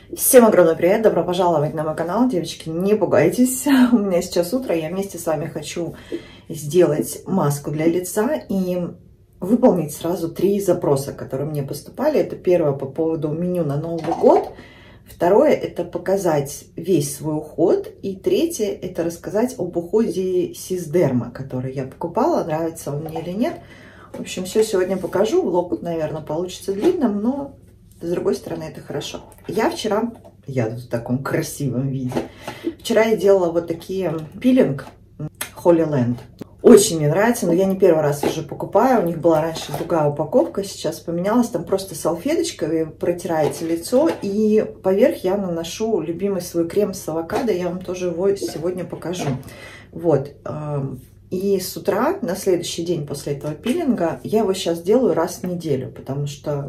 Всем огромный привет, добро пожаловать на мой канал, девочки, не пугайтесь, у меня сейчас утро, я вместе с вами хочу сделать маску для лица и выполнить сразу 3 запроса, которые мне поступали. Это первое по поводу меню на Новый год, второе это показать весь свой уход, и третье это рассказать об уходе Сисдерма, который я покупала, нравится он мне или нет. В общем, все сегодня покажу, влог, наверное, получится длинным, но с другой стороны, это хорошо. Я в таком красивом виде. Вчера я делала вот такие пилинг Holy Land. Очень мне нравится, но я не первый раз уже покупаю. У них была раньше другая упаковка, сейчас поменялась. Там просто салфеточка, вы протираете лицо, и поверх я наношу любимый свой крем с авокадо. Я вам тоже его сегодня покажу. Вот. И с утра, на следующий день после этого пилинга, я его сейчас делаю раз в неделю, потому что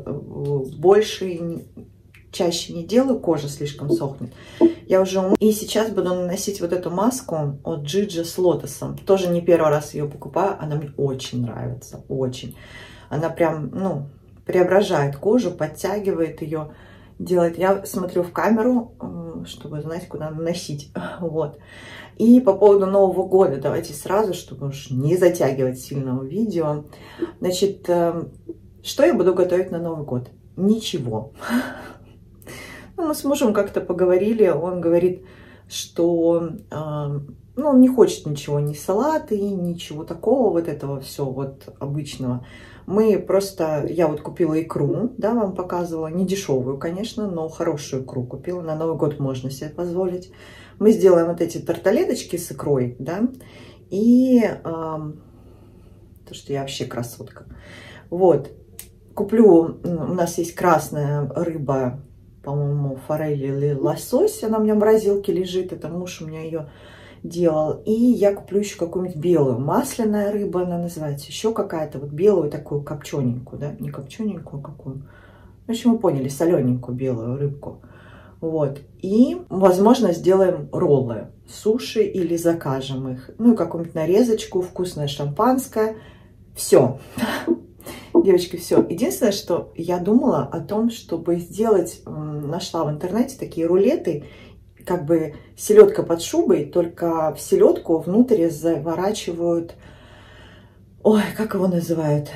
чаще не делаю, кожа слишком сохнет. Я уже и сейчас буду наносить вот эту маску от Джиджи с лотосом. Тоже не первый раз ее покупаю, она мне очень нравится, очень. Она прям, преображает кожу, подтягивает ее, делает. Я смотрю в камеру, чтобы знать, куда наносить, вот. И по поводу Нового года, давайте сразу, чтобы уж не затягивать сильного видео. Значит, что я буду готовить на Новый год? Ничего. Мы с мужем как-то поговорили, он говорит, что он не хочет ничего, ни салаты, ничего такого, вот этого все вот обычного. Я вот купила икру, да, вам показывала, не дешевую, конечно, но хорошую икру купила, на Новый год можно себе позволить. Мы сделаем вот эти тарталеточки с икрой, да, и то, что я вообще красотка. Вот, куплю, у нас есть красная рыба, по-моему, форель или лосось, она у меня в морозилке лежит, это муж у меня ее делал. И я куплю еще какую-нибудь белую, масляная рыба она называется, еще какая-то вот белую такую копчененькую, да, не копчененькую, а какую. В общем, вы поняли, солененькую белую рыбку. Вот, и, возможно, сделаем роллы, суши или закажем их. Ну, и какую-нибудь нарезочку, вкусное шампанское. Все. Девочки, все. Единственное, что я думала о том, чтобы сделать, нашла в интернете такие рулеты, как бы селедка под шубой, только в селедку внутрь заворачивают, ой, как его называют,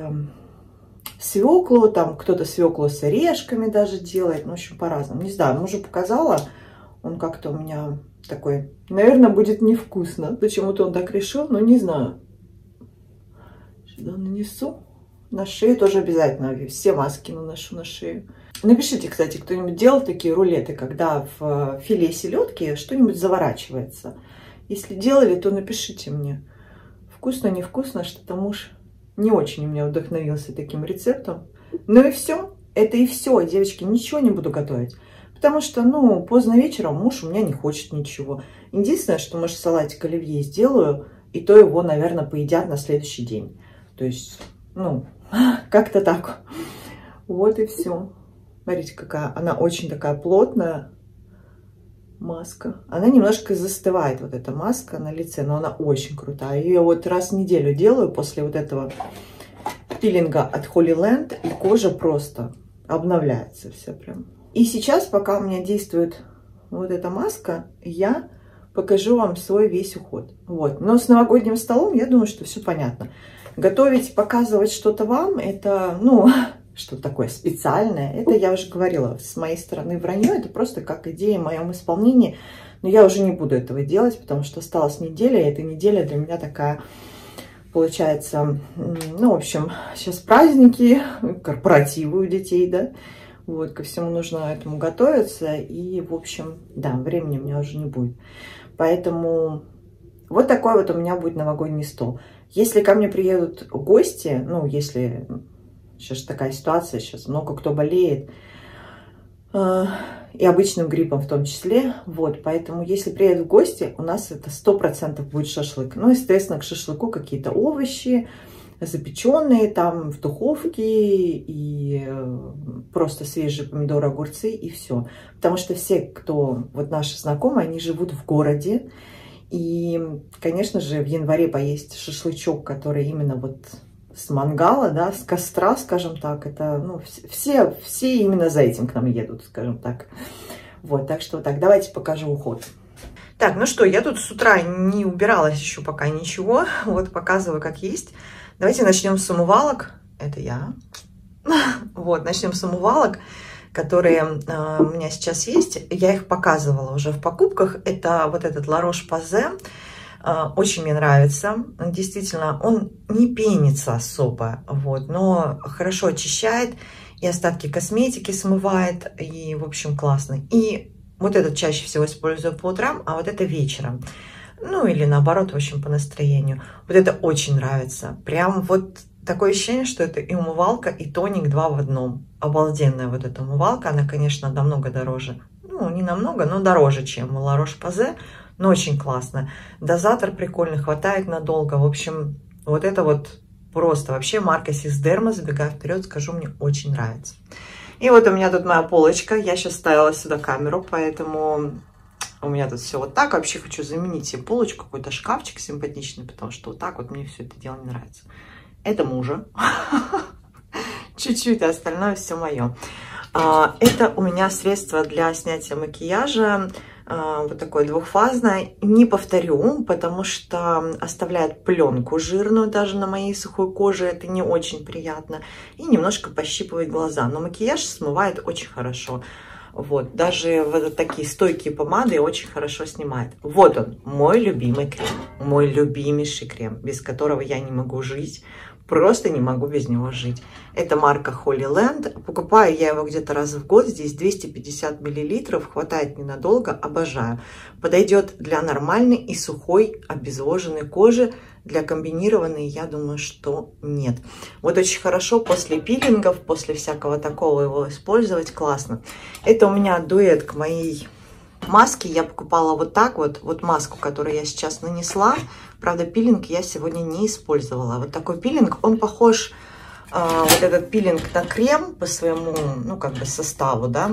свеклу, там кто-то свеклу с орешками даже делает, ну, в общем, по-разному. Не знаю, мужу показала, он как-то у меня такой, наверное, будет невкусно. Почему-то он так решил, но не знаю. Сюда нанесу. На шею тоже обязательно, все маски наношу на шею. Напишите, кстати, кто-нибудь делал такие рулеты, когда в филе селедки что-нибудь заворачивается. Если делали, то напишите мне. Вкусно, невкусно, что-то муж не очень у меня вдохновился таким рецептом. Ну и все, это и все, девочки, ничего не буду готовить. Потому что, поздно вечером муж у меня не хочет ничего. Единственное, что, может, салатик оливье сделаю, и то его, наверное, поедят на следующий день. То есть, как-то так. Вот и все. Смотрите, какая она очень такая плотная маска. Она немножко застывает, вот эта маска на лице, но она очень крутая. Ее вот раз в неделю делаю после вот этого пилинга от Holy Land, и кожа просто обновляется вся прям. И сейчас, пока у меня действует вот эта маска, я покажу вам свой весь уход. Вот. Но с новогодним столом, я думаю, что все понятно. Готовить, показывать что-то вам, это, что-то такое специальное. Это я уже говорила, с моей стороны вранье, это просто как идея в моем исполнении. Но я уже не буду этого делать, потому что осталась неделя, и эта неделя для меня такая, получается, в общем, сейчас праздники, корпоративы у детей, да. Вот, ко всему нужно этому готовиться, и, в общем, да, времени у меня уже не будет. Поэтому вот такой вот у меня будет новогодний стол. Если ко мне приедут гости, если сейчас такая ситуация, сейчас много кто болеет, и обычным гриппом в том числе, вот, поэтому если приедут гости, у нас это 100% будет шашлык. Естественно, к шашлыку какие-то овощи, запеченные там в духовке, и просто свежие помидоры, огурцы, и все. Потому что все, кто, вот наши знакомые, они живут в городе, и, конечно же, в январе поесть шашлычок, который именно вот с мангала, да, с костра, скажем так. Это, ну, все именно за этим к нам едут, скажем так. Вот, так что так, давайте покажу уход. Так, ну что, я тут с утра не убиралась еще пока ничего. Вот, показываю, как есть. Давайте начнем с умывалок. Это я. Вот, начнем с умывалок, которые у меня сейчас есть. Я их показывала уже в покупках. Это вот этот La Roche-Posay. Очень мне нравится. Действительно, он не пенится особо, вот, но хорошо очищает. И остатки косметики смывает. И, в общем, классно. И вот этот чаще всего использую по утрам, а вот это вечером. Ну, или наоборот, в общем, по настроению. Вот это очень нравится. Прям вот такое ощущение, что это и умывалка, и тоник 2 в одном. Обалденная вот эта умывалка. Она, конечно, намного дороже. Ну, не намного, но дороже, чем у La Roche-Posay. Но очень классно. Дозатор прикольный, хватает надолго. В общем, вот это вот просто вообще марка Сисдерма, забегая вперед, скажу, мне очень нравится. И вот у меня тут моя полочка. Я сейчас ставила сюда камеру, поэтому у меня тут все вот так. Вообще хочу заменить себе полочку, какой-то шкафчик симпатичный, потому что вот так вот мне все это дело не нравится. Это мужа. Чуть-чуть, а остальное все мое. Это у меня средство для снятия макияжа. Вот такое двухфазное. Не повторю, потому что оставляет пленку жирную даже на моей сухой коже. Это не очень приятно. И немножко пощипывает глаза. Но макияж смывает очень хорошо. Вот. Даже вот такие стойкие помады очень хорошо снимает. Вот он, мой любимый крем. Мой любимейший крем, без которого я не могу жить. Просто не могу без него жить. Это марка Holy Land. Покупаю я его где-то раз в год. Здесь 250 мл. Хватает ненадолго. Обожаю. Подойдет для нормальной и сухой обезвоженной кожи. Для комбинированной, я думаю, что нет. Вот очень хорошо после пилингов, после всякого такого его использовать. Классно. Это у меня дуэт к моей маске. Я покупала вот так вот. Вот маску, которую я сейчас нанесла. Правда, пилинг я сегодня не использовала. Вот такой пилинг, он похож, вот этот пилинг, на крем по своему, ну, как бы составу, да.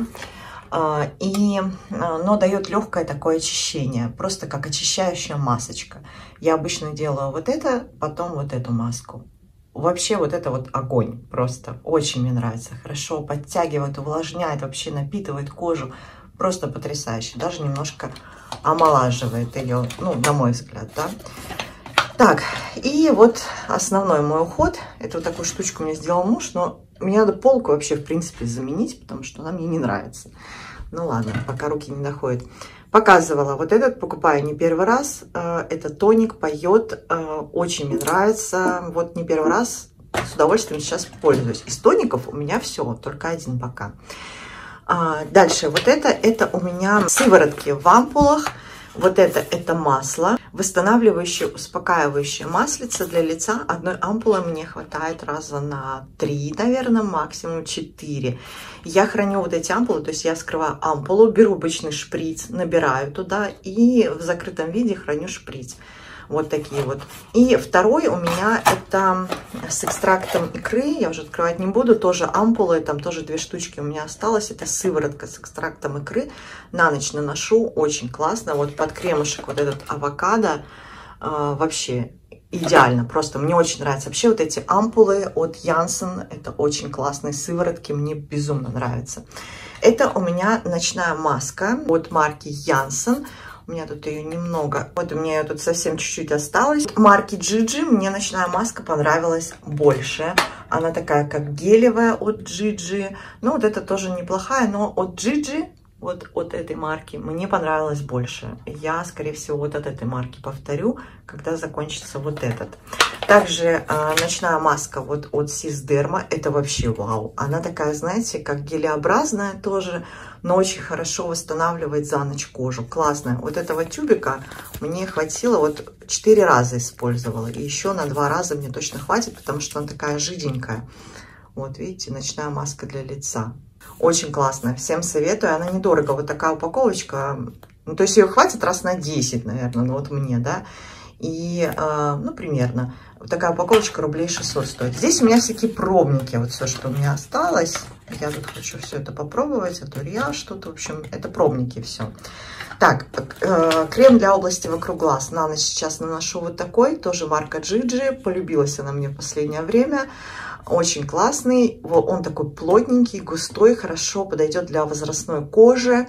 Но дает легкое такое очищение, просто как очищающая масочка. Я обычно делаю вот это, потом вот эту маску. Вообще вот это вот огонь просто. Очень мне нравится. Хорошо подтягивает, увлажняет, вообще напитывает кожу. Просто потрясающе. Даже немножко омолаживает ее, ну, на мой взгляд, да. Так, и вот основной мой уход. Это вот такую штучку мне сделал муж, но мне надо полку вообще, в принципе, заменить, потому что она мне не нравится. Ну ладно, пока руки не доходят. Показывала. Вот этот покупаю не первый раз. Это тоник, поет. Очень мне нравится. Вот не первый раз. С удовольствием сейчас пользуюсь. Из тоников у меня все, только один пока. Дальше, вот это у меня сыворотки в ампулах. Вот это масло, восстанавливающее, успокаивающее маслице для лица. Одной ампулы мне хватает раза на 3, наверное, максимум 4. Я храню вот эти ампулы, то есть я вскрываю ампулу, беру обычный шприц, набираю туда и в закрытом виде храню шприц. Вот такие вот. И второй у меня это с экстрактом икры. Я уже открывать не буду. Тоже ампулы. Там тоже 2 штучки у меня осталось. Это сыворотка с экстрактом икры. На ночь наношу. Очень классно. Вот под кремушек вот этот авокадо. Вообще идеально. Просто мне очень нравится. Вообще вот эти ампулы от Janssen. Это очень классные сыворотки. Мне безумно нравятся. Это у меня ночная маска от марки Janssen. У меня тут ее немного. Вот у меня ее тут совсем чуть-чуть осталось. Марки Gigi мне ночная маска понравилась больше. Она такая, как гелевая от Gigi. Ну, вот это тоже неплохая, но от Gigi, вот от этой марки, мне понравилось больше. Я, скорее всего, вот от этой марки повторю, когда закончится вот этот. Также ночная маска вот от Сисдерма. Это вообще вау. Она такая, знаете, как гелеобразная тоже, но очень хорошо восстанавливает за ночь кожу. Классная. Вот этого тюбика мне хватило, вот 4 раза использовала. И еще на 2 раза мне точно хватит, потому что она такая жиденькая. Вот видите, ночная маска для лица. Очень классная. Всем советую. Она недорого. Вот такая упаковочка. Ну, то есть ее хватит раз на 10, наверное. Ну, вот мне, да. И, ну, примерно. Вот такая упаковочка рублей 600 стоит. Здесь у меня всякие пробники. Вот все, что у меня осталось. Я тут хочу все это попробовать, а то я что-то, в общем, это пробники все. Так, крем для области вокруг глаз. На ночь сейчас наношу вот такой, тоже марка Gigi. Полюбилась она мне в последнее время. Очень классный. Он такой плотненький, густой, хорошо подойдет для возрастной кожи.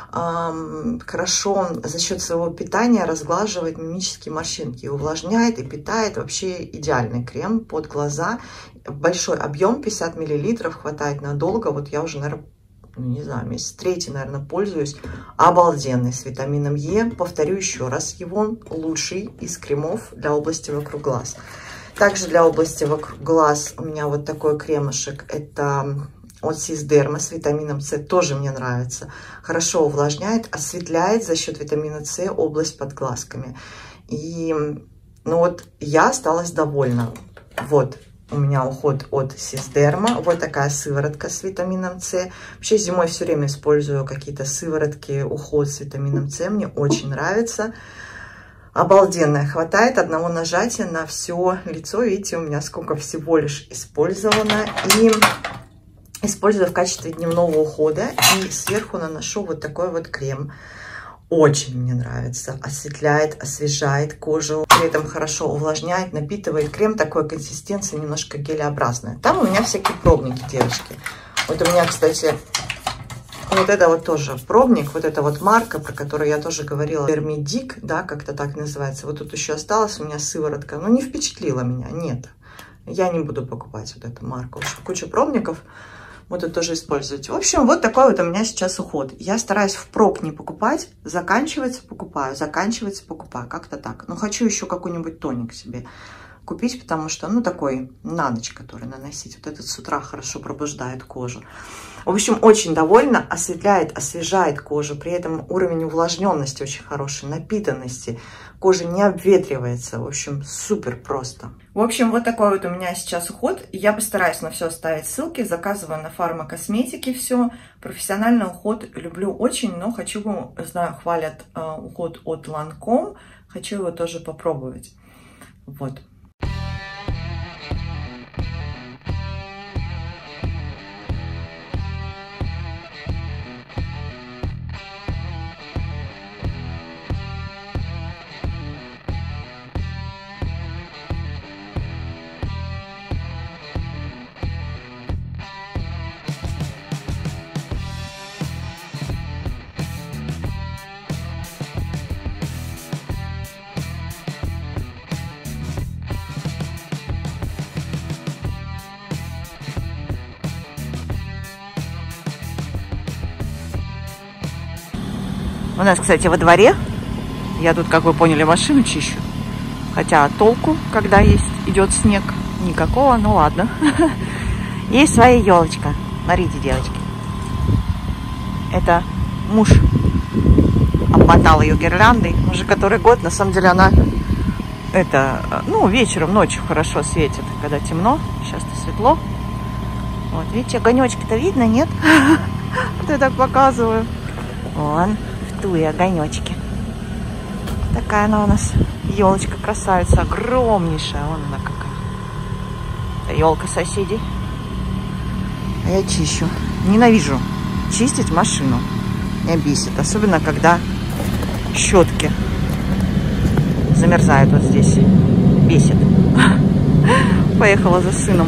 Хорошо за счет своего питания разглаживает мимические морщинки, увлажняет и питает. Вообще идеальный крем под глаза. Большой объем, 50 мл, хватает надолго. Вот я уже, наверное, не знаю, месяц третий, наверное, пользуюсь. Обалденный, с витамином Е. Повторю еще раз, его лучший из кремов для области вокруг глаз. Также для области вокруг глаз у меня вот такой кремушек. Это от Сисдерма с витамином С. Тоже мне нравится. Хорошо увлажняет, осветляет за счет витамина С область под глазками. И ну вот я осталась довольна. Вот. У меня уход от Сисдерма. Вот такая сыворотка с витамином С. Вообще зимой все время использую какие-то сыворотки, уход с витамином С. Мне очень нравится. Обалденная. Хватает одного нажатия на все лицо. Видите, у меня сколько всего лишь использовано. И использую в качестве дневного ухода. И сверху наношу вот такой вот крем. Очень мне нравится. Осветляет, освежает кожу. При этом хорошо увлажняет, напитывает. Крем такой консистенции, немножко гелеобразная. Там у меня всякие пробники, девочки. Вот у меня, кстати, вот это вот тоже пробник. Вот эта вот марка, про которую я тоже говорила. Dermidic, да, как-то так называется. Вот тут еще осталась у меня сыворотка. Но не впечатлила меня, нет. Я не буду покупать вот эту марку. Куча пробников. Вот это тоже используйте. В общем, вот такой вот у меня сейчас уход. Я стараюсь впрок не покупать. Заканчивается, покупаю. Заканчивается, покупаю. Как-то так. Но хочу еще какой-нибудь тоник себе купить, потому что, ну, такой на ночь, который наносить. Вот этот с утра хорошо пробуждает кожу. В общем, очень довольна. Осветляет, освежает кожу. При этом уровень увлажненности очень хороший, напитанности. Кожа не обветривается. В общем, супер просто. В общем, вот такой вот у меня сейчас уход. Я постараюсь на все оставить ссылки. Заказываю на фармакосметике все. Профессиональный уход люблю очень, но хочу, знаю, хвалят уход от Lancome. Хочу его тоже попробовать. Вот. У нас, кстати, во дворе, я тут, как вы поняли, машину чищу. Хотя толку, когда идет снег, никакого, ну ладно. Есть своя елочка. Смотрите, девочки. Это муж обмотал ее гирляндой. Уже который год, на самом деле, она, ну, вечером, ночью хорошо светит, когда темно. Сейчас-то светло. Вот, видите, огонечки-то видно, нет? Вот я так показываю. Вон. И огонечки. Такая она у нас елочка красавица, огромнейшая. Вон она какая. Это елка соседей. А я чищу. Ненавижу чистить машину. Меня бесит. Особенно, когда щетки замерзают вот здесь. Бесит. Поехала за сыном.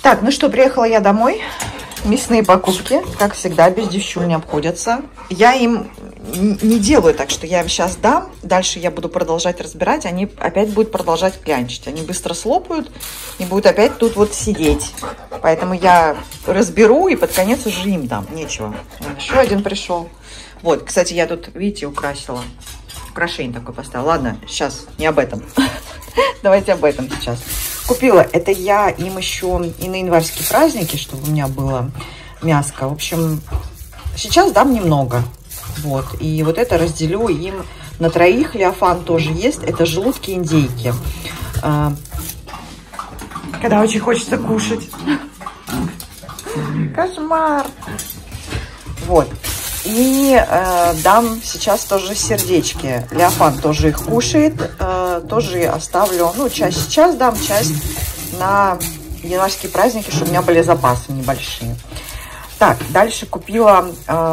Так, ну что, приехала я домой. Мясные покупки, как всегда, без девчуль не обходятся. Я им не делаю так, что я им сейчас дам. Дальше я буду продолжать разбирать. Они опять будут продолжать клянчить. Они быстро слопают и будут опять тут вот сидеть. Поэтому я разберу и под конец уже им дам. Нечего. Еще один пришел. Вот, кстати, я тут, видите, украсила. Украшение такое поставила. Ладно, сейчас не об этом. Давайте об этом сейчас. Купила. Это я им еще и на январские праздники, чтобы у меня было мяско. В общем, сейчас дам немного. Вот. И вот это разделю им на троих. Леофан тоже есть. Это желудки индейки. Когда очень хочется кушать. Кошмар. Вот. И дам сейчас тоже сердечки. Леофан тоже их кушает. Тоже оставлю, ну, часть сейчас дам, часть на январские праздники, чтобы у меня были запасы небольшие. Так, дальше купила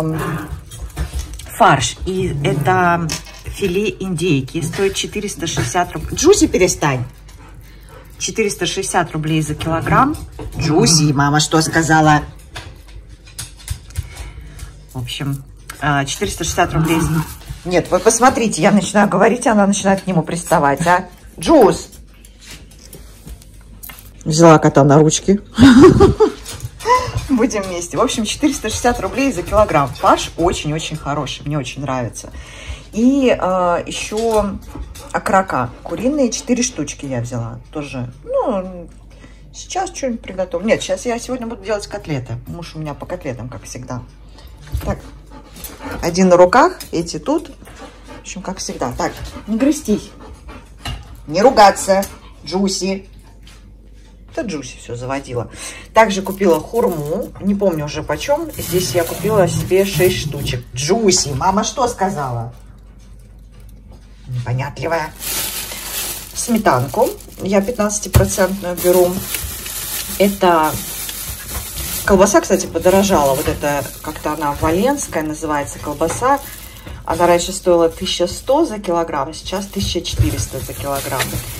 фарш. И это филе индейки. Стоит 460 рублей. Джуси, перестань. 460 рублей за килограмм. Джуси, мама что сказала? В общем, 460 рублей. Нет, вы посмотрите, я начинаю говорить, она начинает к нему приставать, а? Джуз! Взяла кота на ручки. Будем вместе. В общем, 460 рублей за килограмм. Фарш очень-очень хороший, мне очень нравится. И еще окорока. Куриные 4 штучки я взяла. Тоже, ну, сейчас что-нибудь приготовлю. Нет, сейчас я сегодня буду делать котлеты. Муж у меня по котлетам, как всегда. Так, один на руках, эти тут. В общем, как всегда. Так, не грызтись. Не ругаться. Джуси. Это Джуси все заводила. Также купила хурму. Не помню уже почем. Здесь я купила себе 6 штучек. Джуси, мама что сказала? Непонятливая. Сметанку. Я 15% беру. Это... Колбаса, кстати, подорожала. Вот это как-то она валенская называется колбаса. Она раньше стоила 1100 за килограмм, а сейчас 1400 за килограмм.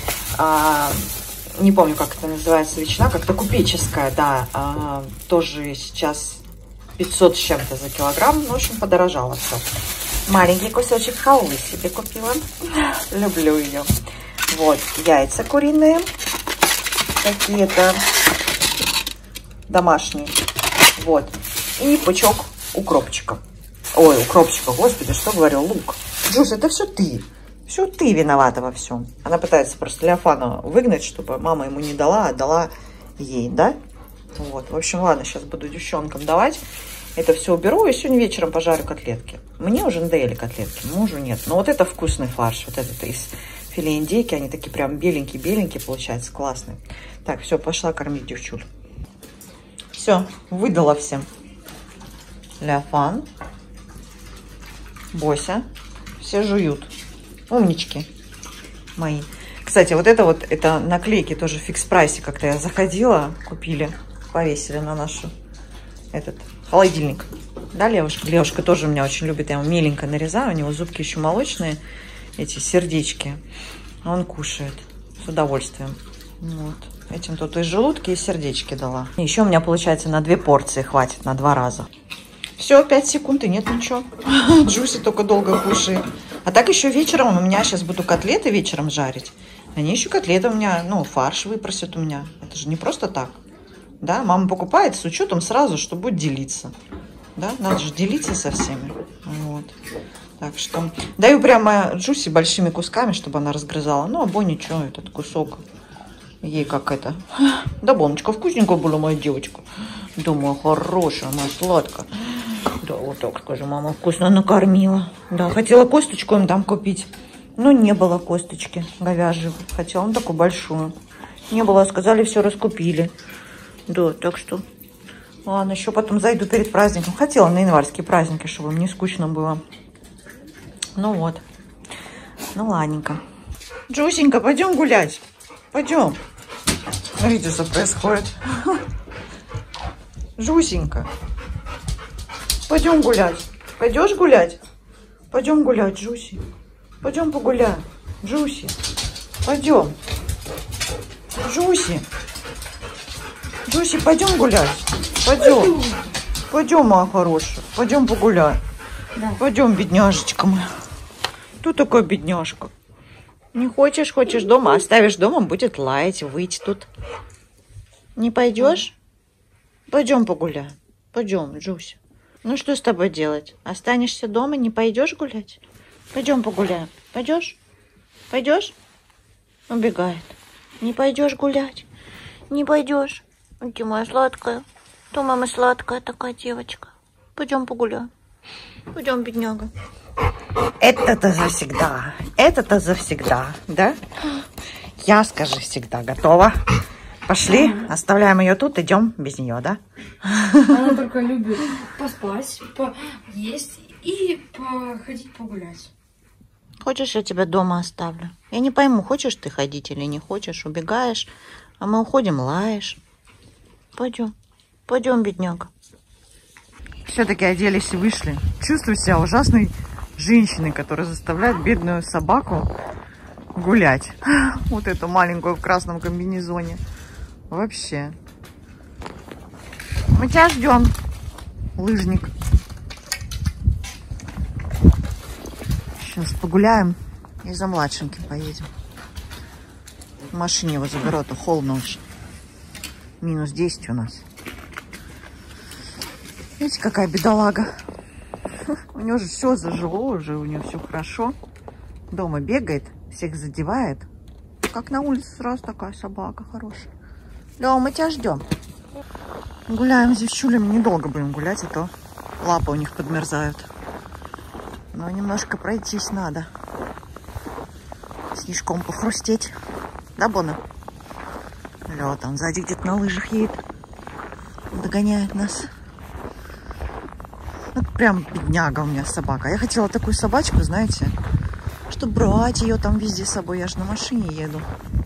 Не помню, как это называется, ветчина, как-то купеческая, да. Тоже сейчас 500 с чем-то за килограмм. Ну, в общем, подорожало все. Маленький кусочек халвы себе купила. Люблю ее. Вот, яйца куриные. Какие-то домашние. Вот. И пучок укропчика. Ой, укропчика, господи, что говорю, лук. Джуз, это все ты. Все ты виновата во всем. Она пытается просто Леофана выгнать, чтобы мама ему не дала, а дала ей, да? Вот. В общем, ладно, сейчас буду девчонкам давать. Это все уберу и сегодня вечером пожарю котлетки. Мне уже надоели котлетки, мужу нет. Но вот это вкусный фарш. Вот этот из филе индейки. Они такие прям беленькие-беленькие получаются. Классные. Так, все, пошла кормить девчуль. Все, выдала всем. Леофан. Бося. Все жуют. Умнички мои. Кстати, вот это наклейки тоже в фикс-прайсе. Как-то я заходила, купили, повесили на нашу этот холодильник. Да, Левушка? Левушка тоже меня очень любит. Я ему меленько нарезаю. У него зубки еще молочные. Эти сердечки. Он кушает с удовольствием. Вот. Этим тут и желудки, и сердечки дала. И еще у меня, получается, на 2 порции хватит, на 2 раза. Все, 5 секунд и нет ничего. Джуси только долго кушает. А так еще вечером у меня, сейчас буду котлеты вечером жарить. Они еще котлеты у меня, ну, фарш выпросят у меня. Это же не просто так. Да, мама покупает с учетом сразу, что будет делиться. Да, надо же делиться со всеми. Вот. Так что даю прямо Джуси большими кусками, чтобы она разгрызала. Ну, а Бо ничего, этот кусок ей как это. Да, Боночка, вкусненькая была моя девочка. Думаю, хорошая, моя сладкая. Да, вот так скажу, мама вкусно накормила. Да, хотела косточку им там купить, но не было косточки говяжьей. Хотела, ну, такую большую. Не было, сказали, все раскупили. Да, так что... Ладно, еще потом зайду перед праздником. Хотела на январские праздники, чтобы мне скучно было. Ну вот. Ну ладненько. Джусенька, пойдем гулять. Пойдем. Смотрите, что происходит. Жусенька. Пойдем гулять. Пойдешь гулять? Пойдем гулять, Джуси. Пойдем погуляем. Джуси. Пойдем. Джуси. Джуси, пойдем гулять. Пойдем. Пойдем, моя хорошая. Пойдем погуляем. Да. Пойдем, бедняжечка моя. Кто такая бедняжка? Не хочешь, хочешь дома, оставишь дома, будет лаять, выйти тут. Не пойдешь? Пойдем погуляем. Пойдем, Джуся. Ну что с тобой делать? Останешься дома, не пойдешь гулять? Пойдем погуляем. Пойдешь? Пойдешь? Убегает. Не пойдешь гулять? Не пойдешь? Ты моя сладкая. То мама сладкая такая девочка. Пойдем погуляем. Пойдем, бедняга. Это-то завсегда. Это-то завсегда, да? Я, скажи, всегда готова. Пошли, оставляем ее тут, идем без нее, да? Она только любит поспать, поесть и походить погулять. Хочешь, я тебя дома оставлю? Я не пойму, хочешь ты ходить или не хочешь, убегаешь, а мы уходим, лаешь. Пойдем, пойдем, бедняга. Все-таки оделись и вышли. Чувствую себя ужасной женщиной, которая заставляет бедную собаку гулять. Вот эту маленькую в красном комбинезоне. Вообще. Мы тебя ждем, лыжник. Сейчас погуляем и за младшеньким поедем. В машине его заберу, а то холодно очень. Минус 10 у нас. Видите, какая бедолага. У него же все зажило, уже у него все хорошо. Дома бегает, всех задевает. Как на улице сразу такая собака хорошая. Лёва, мы тебя ждем. Гуляем с девчулями. Недолго будем гулять, а то лапы у них подмерзают. Но немножко пройтись надо. Снежком похрустеть. Да, Бона? Лёва там сзади где-то на лыжах едет. Догоняет нас. Вот прям бедняга у меня собака. Я хотела такую собачку, знаете, чтобы брать ее там везде с собой. Я же на машине еду.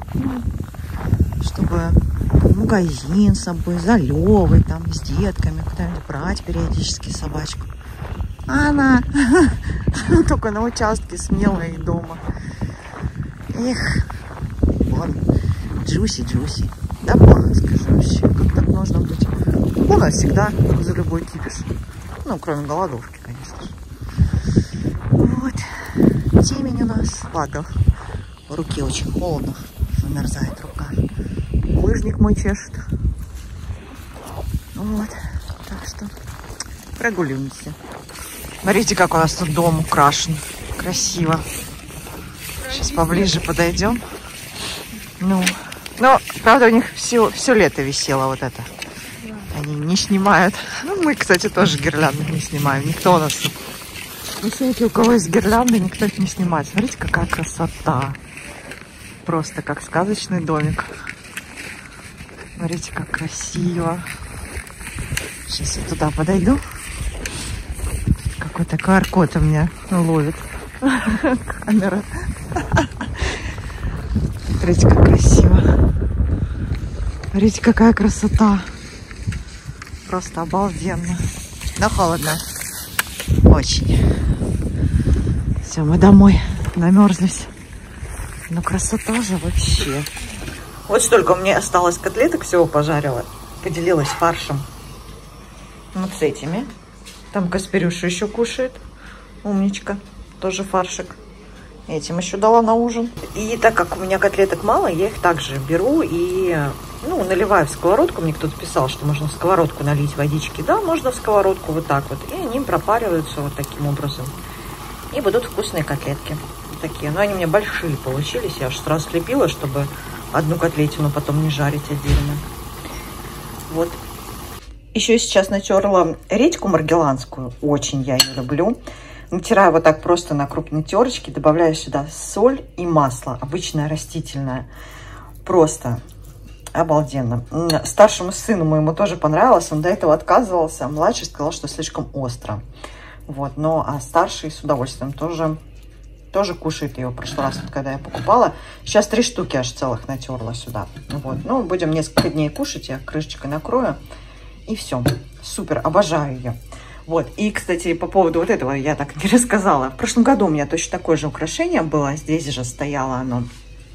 Чтобы в магазин с собой, за Левой, там, с детками, куда-нибудь брать периодически собачку. А она только на участке смелая и дома. Эх, вон, Джуси. Да, Бона, скажи вообще, как так нужно быть? Бона всегда за любой кипиш. Ну, кроме голодовки, конечно же. Вот. Темень у нас. Ладно. В руке очень холодно. Замерзает рука. Лыжник мой чешет. Вот. Так что прогуливаемся. Смотрите, как у нас тут дом украшен. Красиво. Сейчас поближе подойдем. Ну, но, правда, у них все лето висело вот это. Они не снимают. Ну, мы, кстати, тоже гирлянды не снимаем. Никто у нас... Всякие, у кого есть гирлянды, никто их не снимает. Смотрите, какая красота. Просто как сказочный домик. Смотрите, как красиво. Сейчас я туда подойду. Какой-то QR-код у меня ловит камера. Смотрите, как красиво. Смотрите, какая красота. Просто обалденно. Но холодно. Очень. Все, мы домой. Намерзлись. Ну, красота же вообще. Вот столько мне осталось котлеток всего пожарила. Поделилась фаршем. Вот с этими. Там Касперюша еще кушает. Умничка. Тоже фаршик. Этим еще дала на ужин. И так как у меня котлеток мало, я их также беру и, ну, наливаю в сковородку. Мне кто-то писал, что можно в сковородку налить водички. Да, можно в сковородку вот так вот. И они пропариваются вот таким образом. И будут вкусные котлетки. Вот такие. Но они у меня большие получились. Я аж сразу слепила, чтобы одну котлетину потом не жарить отдельно. Вот. Еще сейчас натерла редьку маргеланскую. Очень я ее люблю. Натираю вот так просто на крупной терочке. Добавляю сюда соль и масло. Обычное растительное. Просто обалденно. Старшему сыну моему тоже понравилось. Он до этого отказывался. Младший сказал, что слишком остро. Вот. Но а старший с удовольствием тоже кушает ее. В прошлый раз, вот, когда я покупала. Сейчас 3 штуки аж целых натерла сюда. Вот. Ну, будем несколько дней кушать. Я крышечкой накрою. И все. Супер. Обожаю ее. Вот. И, кстати, по поводу вот этого я так не рассказала. В прошлом году у меня точно такое же украшение было. Здесь же стояло оно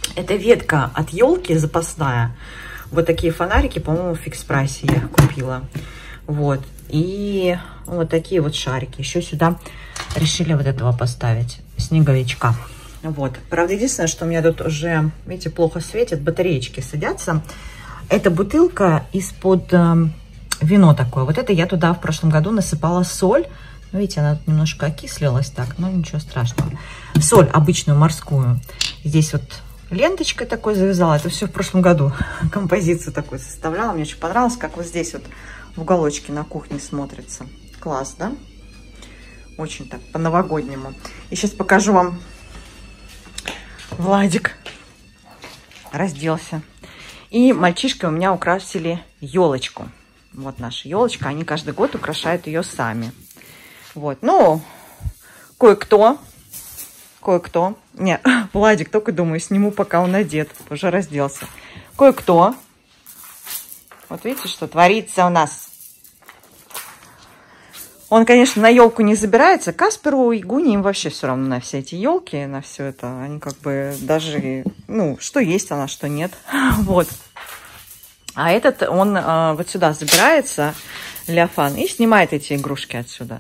Это ветка от елки запасная. Вот такие фонарики, по-моему, в Фикс Прайсе я их купила. Вот. И вот такие вот шарики. Еще сюда решили вот этого поставить. Снеговичка. Вот. Правда, единственное, что у меня тут уже, видите, плохо светит. Батареечки садятся. Это бутылка из-под вино такое. Вот это я туда в прошлом году насыпала соль. Видите, она тут немножко окислилась так, но ничего страшного. Соль обычную, морскую. Здесь вот ленточкой такой завязала. Это все в прошлом году композицию такую составляла. Мне очень понравилось, как вот здесь вот в уголочке на кухне смотрится. Класс, да? Очень так по-новогоднему. И сейчас покажу вам. Владик разделся. И мальчишки у меня украсили елочку. Вот наша елочка. Они каждый год украшают ее сами. Вот, ну, кое-кто. Не, Владик, только думаю, сниму, пока он одет. Уже разделся. Кое-кто. Вот видите, что творится у нас. Он, конечно, на елку не забирается. Касперу и Гуне им вообще все равно на все эти елки, на все это. Они как бы даже, ну, что есть она, что нет. Вот. А этот, он вот сюда забирается, Леофан, и снимает эти игрушки отсюда.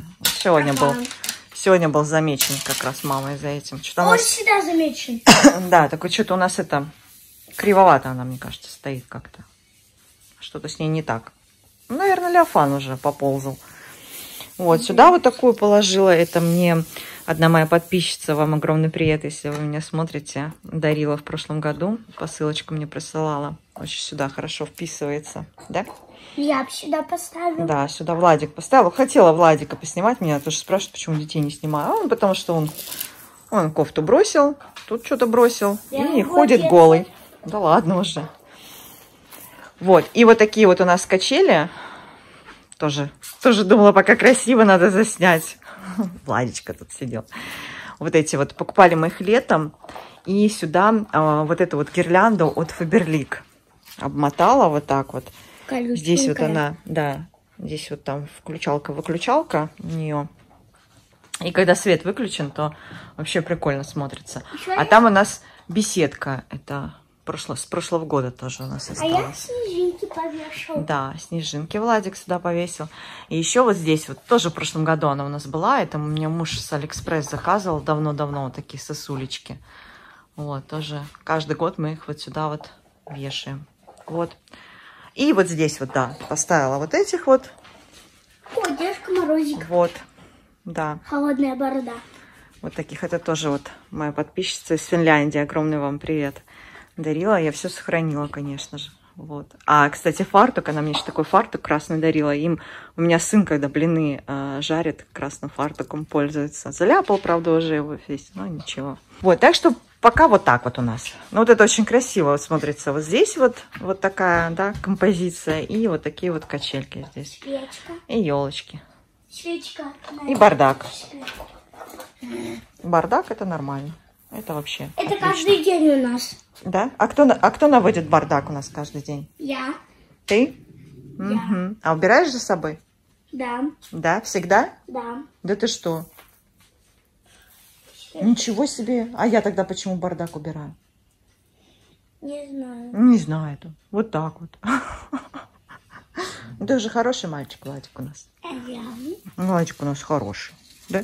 Сегодня был замечен как раз мамой за этим. Он всегда замечен. Да, такой что-то у нас это кривовато она, мне кажется, стоит как-то. Что-то с ней не так. Наверное, Леофан уже поползал. Вот, сюда вот такую положила. Это мне одна моя подписчица, вам огромный привет, если вы меня смотрите, дарила в прошлом году. Посылочку мне присылала. Очень сюда хорошо вписывается, да? Я бы сюда поставила. Да, сюда Владик поставил. Хотела Владика поснимать, меня тоже спрашивают, почему детей не снимаю. А он, потому что он кофту бросил, тут что-то бросил и ходит голый. Да ладно уже. Вот, и вот такие вот у нас качели. Тоже думала, пока красиво, надо заснять. Владичка тут сидел. Вот эти вот, покупали мы их летом. И сюда вот эту вот гирлянду от Faberlic обмотала вот так вот. Здесь вот она, да, здесь вот там включалка-выключалка у нее. И когда свет выключен, то вообще прикольно смотрится. А там у нас беседка, это с прошлого года тоже у нас осталось. А я снежинки повешал. Да, снежинки Владик сюда повесил. И еще вот здесь вот, тоже в прошлом году она у нас была. Это у меня муж с Алиэкспресс заказывал давно-давно, вот такие сосулечки. Вот, тоже каждый год мы их вот сюда вот вешаем. Вот. И вот здесь вот, да, поставила вот этих вот. О, Дедушка Морозик. Вот, да. Холодная борода. Вот таких, это тоже вот моя подписчица из Финляндии. Огромный вам привет. Дарила, я все сохранила, конечно же. Вот. А, кстати, фартук, она мне еще такой фартук красный дарила. Им у меня сын, когда блины жарит, красным фартуком пользуется. Заляпал, правда, уже его весь, но ничего. Вот, так что пока вот так вот у нас. Ну, вот это очень красиво вот смотрится. Вот здесь вот такая, да, композиция. И вот такие вот качельки здесь. Свечка. И елочки. Свечка. И бардак. Бардак это нормально. Это вообще Это отлично. каждый день у нас. Да? А кто наводит бардак у нас каждый день? Я. Ты? Я. Угу. А убираешь за собой? Да. Да? Всегда? Да. Да ты что? Ничего себе. А я тогда почему бардак убираю? Не знаю. Не знаю. Вот так вот. Ты же хороший мальчик, Владик у нас. Я. Владик у нас хороший. Да?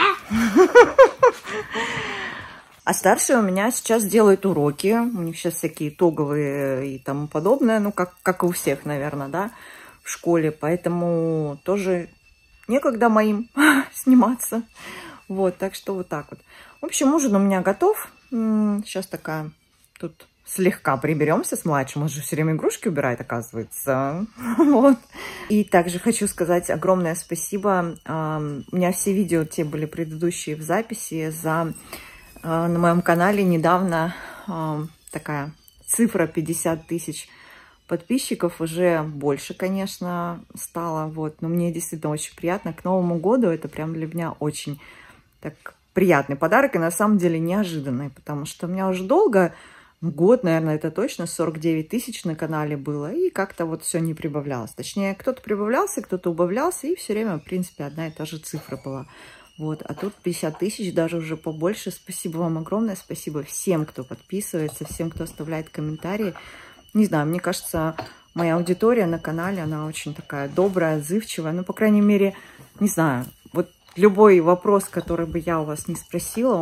А старшие у меня сейчас делают уроки. У них сейчас всякие итоговые и тому подобное. Ну, как и у всех, наверное, да, в школе. Поэтому тоже некогда моим сниматься. Вот, так что вот так вот. В общем, ужин у меня готов. Сейчас такая тут слегка приберемся с младшим. Он же все время игрушки убирает, оказывается. Вот. И также хочу сказать огромное спасибо. У меня все видео те были предыдущие в записи за... На моем канале недавно такая цифра 50 тысяч подписчиков. Уже больше, конечно, стало. Вот. Но мне действительно очень приятно. К Новому году это прям для меня очень так приятный подарок. И на самом деле неожиданный. Потому что у меня уже долго, год, наверное, это точно, 49 тысяч на канале было. И как-то вот все не прибавлялось. Точнее, кто-то прибавлялся, кто-то убавлялся. И все время, в принципе, одна и та же цифра была. Вот, а тут 50 тысяч, даже уже побольше. Спасибо вам огромное, спасибо всем, кто подписывается, всем, кто оставляет комментарии. Не знаю, мне кажется, моя аудитория на канале, она очень такая добрая, отзывчивая. Ну, по крайней мере, не знаю, вот любой вопрос, который бы я у вас не спросила,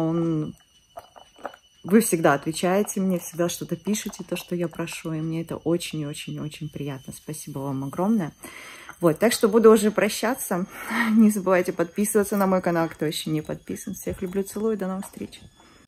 вы всегда отвечаете мне, всегда что-то пишете, то, что я прошу, и мне это очень и очень и очень приятно. Спасибо вам огромное. Вот, так что буду уже прощаться. Не забывайте подписываться на мой канал, кто еще не подписан. Всех люблю, целую, до новых встреч.